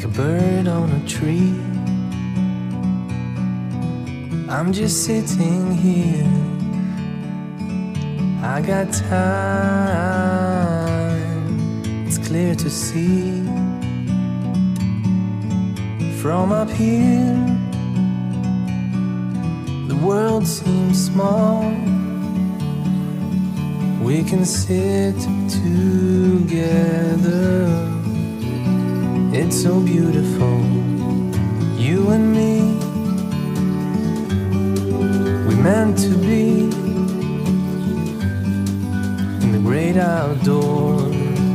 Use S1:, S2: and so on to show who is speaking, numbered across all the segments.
S1: a bird on a tree. I'm just sitting here. I got time. It's clear to see. From up here, the world seems small. We can sit together. It's so beautiful, you and me. We meant to be in the great outdoors,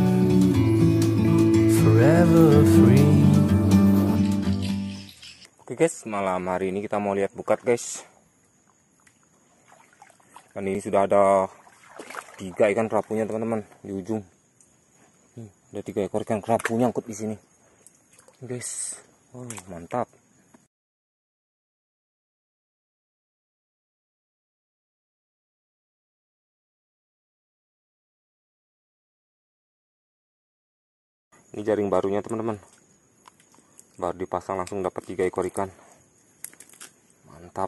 S1: forever free.
S2: Oke guys, malam hari ini kita mau lihat bukat guys. Dan ini sudah ada 3 ikan kerapunya teman-teman di ujung. Ada 3 ekor ikan kerapu nyangkut di sini guys. Oh, mantap. Ini jaring barunya teman-teman, baru dipasang langsung dapat 3 ekor ikan. Mantap,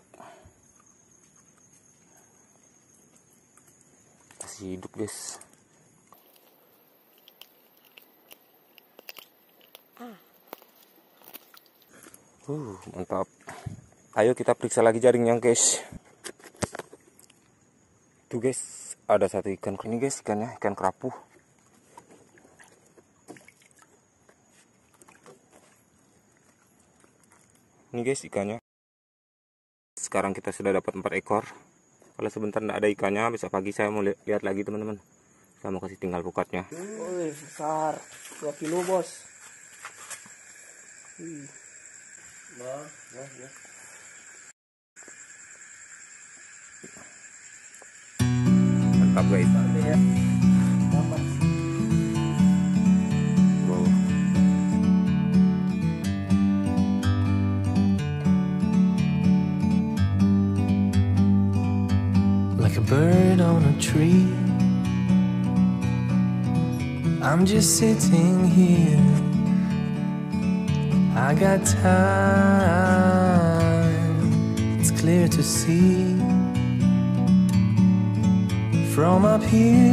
S2: masih hidup guys. Mantap. Ayo kita periksa lagi jaringnya guys. Tuh guys, ada 1 ikan. Ini guys ikannya, ikan kerapu. Ini guys ikannya. Sekarang kita sudah dapat 4 ekor. Kalau sebentar tidak ada ikannya, besok pagi saya mau lihat lagi teman-teman. Saya mau kasih tinggal bukatnya.
S3: Wih, besar. 2 kilo bos. Ya.
S2: Mantap guys.
S3: Ya. Dapat.
S2: Wow.
S1: Like a bird on a tree, I'm just sitting here. I got time. It's clear to see. From up here